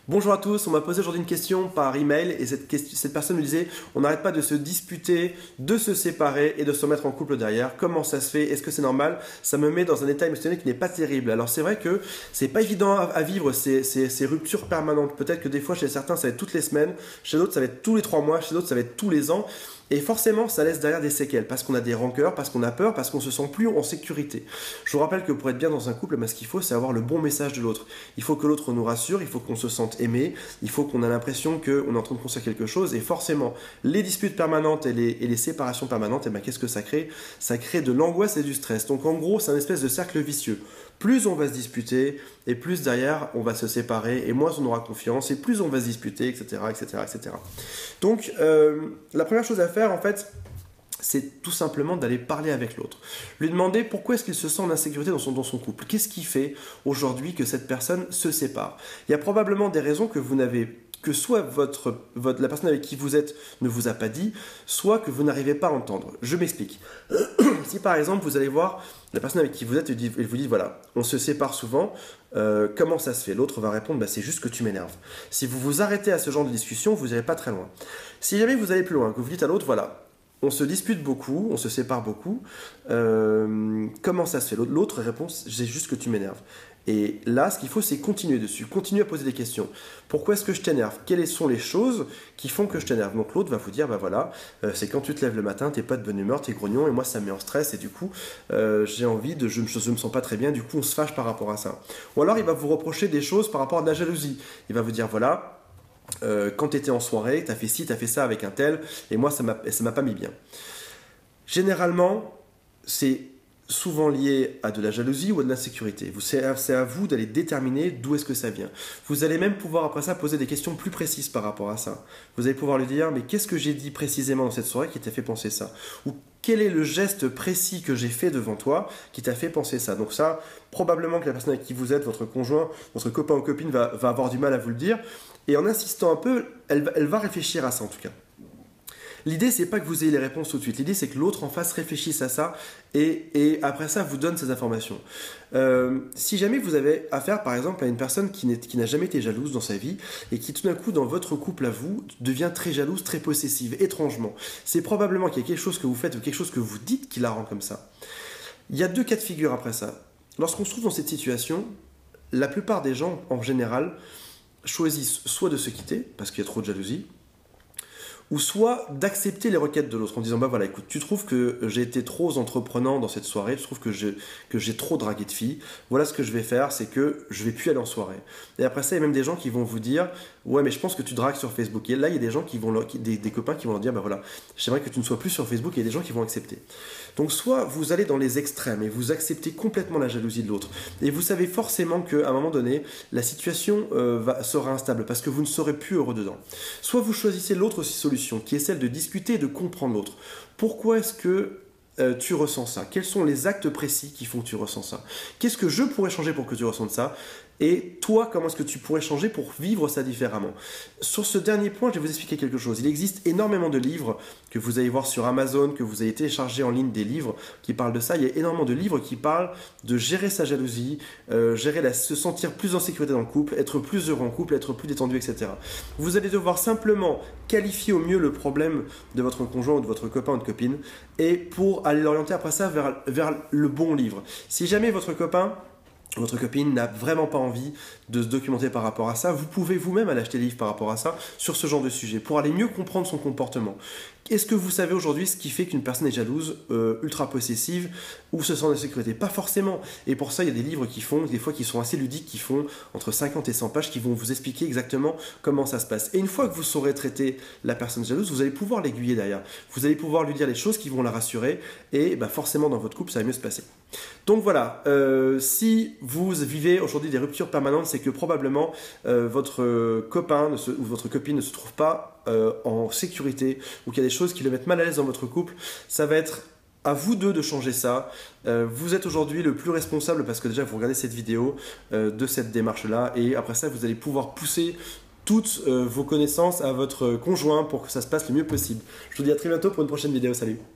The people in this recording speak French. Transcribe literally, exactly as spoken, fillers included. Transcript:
Bonjour à tous, on m'a posé aujourd'hui une question par email et cette, question, cette personne me disait on n'arrête pas de se disputer, de se séparer et de se remettre en couple derrière. Comment ça se fait? Est-ce que c'est normal? Ça me met dans un état émotionnel qui n'est pas terrible. Alors c'est vrai que c'est pas évident à, à vivre ces, ces, ces ruptures permanentes. Peut-être que des fois chez certains ça va être toutes les semaines, chez d'autres ça va être tous les trois mois, chez d'autres ça va être tous les ans. Et forcément, ça laisse derrière des séquelles, parce qu'on a des rancœurs, parce qu'on a peur, parce qu'on se sent plus en sécurité. Je vous rappelle que pour être bien dans un couple, ben, ce qu'il faut, c'est avoir le bon message de l'autre. Il faut que l'autre nous rassure, il faut qu'on se sente aimé, il faut qu'on ait l'impression qu'on est en train de construire quelque chose. Et forcément, les disputes permanentes et les, et les séparations permanentes, et ben, qu'est-ce que ça crée? Ça crée de l'angoisse et du stress. Donc en gros, c'est un espèce de cercle vicieux. Plus on va se disputer, et plus derrière on va se séparer, et moins on aura confiance, et plus on va se disputer, et cetera, et cetera, et cetera. Donc euh, la première chose à faire, en fait, c'est tout simplement d'aller parler avec l'autre. Lui demander pourquoi est-ce qu'il se sent en insécurité dans son, dans son couple. Qu'est-ce qui fait aujourd'hui que cette personne se sépare? Il y a probablement des raisons que vous n'avez que soit votre, votre, la personne avec qui vous êtes ne vous a pas dit, soit que vous n'arrivez pas à entendre. Je m'explique. Si par exemple vous allez voir la personne avec qui vous êtes et vous dites voilà, on se sépare souvent, euh, comment ça se fait? L'autre va répondre bah, c'est juste que tu m'énerves. Si vous vous arrêtez à ce genre de discussion, vous n'irez pas très loin. Si jamais vous allez plus loin, que vous dites à l'autre voilà, on se dispute beaucoup, on se sépare beaucoup, euh, comment ça se fait? L'autre répond c'est juste que tu m'énerves. Et là, ce qu'il faut, c'est continuer dessus, continuer à poser des questions. Pourquoi est-ce que je t'énerve? Quelles sont les choses qui font que je t'énerve? Donc l'autre va vous dire, bah voilà, euh, c'est quand tu te lèves le matin, t'es pas de bonne humeur, t'es grognon, et moi ça me met en stress, et du coup, euh, j'ai envie de, je, je me sens pas très bien, du coup on se fâche par rapport à ça. Ou alors il va vous reprocher des choses par rapport à de la jalousie. Il va vous dire, voilà, euh, quand tu étais en soirée, t'as fait ci, t'as fait ça avec un tel, et moi ça m'a, ça m'a pas mis bien. Généralement, c'est souvent lié à de la jalousie ou à de l'insécurité. C'est à vous d'aller déterminer d'où est-ce que ça vient. Vous allez même pouvoir après ça poser des questions plus précises par rapport à ça. Vous allez pouvoir lui dire mais qu'est-ce que j'ai dit précisément dans cette soirée qui t'a fait penser ça? Ou quel est le geste précis que j'ai fait devant toi qui t'a fait penser ça? Donc ça, probablement que la personne avec qui vous êtes, votre conjoint, votre copain ou copine va, va avoir du mal à vous le dire. Et en insistant un peu, elle, elle va réfléchir à ça en tout cas. L'idée, c'est pas que vous ayez les réponses tout de suite. L'idée, c'est que l'autre en face réfléchisse à ça et, et après ça, vous donne ces informations. Euh, si jamais vous avez affaire, par exemple, à une personne qui n'a jamais été jalouse dans sa vie et qui, tout d'un coup, dans votre couple à vous, devient très jalouse, très possessive, étrangement, c'est probablement qu'il y a quelque chose que vous faites ou quelque chose que vous dites qui la rend comme ça. Il y a deux cas de figure après ça. Lorsqu'on se trouve dans cette situation, la plupart des gens, en général, choisissent soit de se quitter parce qu'il y a trop de jalousie, ou soit d'accepter les requêtes de l'autre en disant bah voilà écoute tu trouves que j'ai été trop entreprenant dans cette soirée, tu trouves que j'ai que j'ai trop dragué de filles, voilà ce que je vais faire, c'est que je vais plus aller en soirée. Et après ça il y a même des gens qui vont vous dire ouais mais je pense que tu dragues sur Facebook, et là il y a des gens qui vont leur, des, des copains qui vont leur dire bah voilà j'aimerais que tu ne sois plus sur Facebook, et il y a des gens qui vont accepter. Donc soit vous allez dans les extrêmes et vous acceptez complètement la jalousie de l'autre et vous savez forcément qu'à un moment donné la situation euh, va, sera instable parce que vous ne serez plus heureux dedans. Soit vous choisissez l'autre solution qui est celle de discuter et de comprendre l'autre. Pourquoi est-ce que euh, tu ressens ça? Quels sont les actes précis qui font que tu ressens ça? Qu'est-ce que je pourrais changer pour que tu ressentes ça? Et toi, comment est-ce que tu pourrais changer pour vivre ça différemment? Sur ce dernier point, je vais vous expliquer quelque chose. Il existe énormément de livres que vous allez voir sur Amazon, que vous allez télécharger en ligne, des livres qui parlent de ça. Il y a énormément de livres qui parlent de gérer sa jalousie, euh, gérer la, se sentir plus en sécurité dans le couple, être plus heureux en couple, être plus détendu, et cetera. Vous allez devoir simplement qualifier au mieux le problème de votre conjoint ou de votre copain ou de copine, et pour aller l'orienter après ça vers, vers le bon livre. Si jamais votre copain, votre copine n'a vraiment pas envie de se documenter par rapport à ça, vous pouvez vous-même aller acheter des livres par rapport à ça, sur ce genre de sujet, pour aller mieux comprendre son comportement. Est-ce que vous savez aujourd'hui ce qui fait qu'une personne est jalouse, euh, ultra possessive, ou se sent en sécurité? Pas forcément. Et pour ça, il y a des livres qui font, des fois qui sont assez ludiques, qui font entre cinquante et cent pages, qui vont vous expliquer exactement comment ça se passe. Et une fois que vous saurez traiter la personne jalouse, vous allez pouvoir l'aiguiller derrière. Vous allez pouvoir lui dire les choses qui vont la rassurer, et bah forcément dans votre couple, ça va mieux se passer. Donc voilà, euh, si vous vivez aujourd'hui des ruptures permanentes, c'est que probablement euh, votre copain ne se, ou votre copine ne se trouve pas euh, en sécurité, ou qu'il y a des choses qui le mettent mal à l'aise dans votre couple. Ça va être à vous deux de changer ça. Euh, vous êtes aujourd'hui le plus responsable parce que déjà vous regardez cette vidéo euh, de cette démarche-là, et après ça vous allez pouvoir pousser toutes euh, vos connaissances à votre conjoint pour que ça se passe le mieux possible. Je vous dis à très bientôt pour une prochaine vidéo. Salut!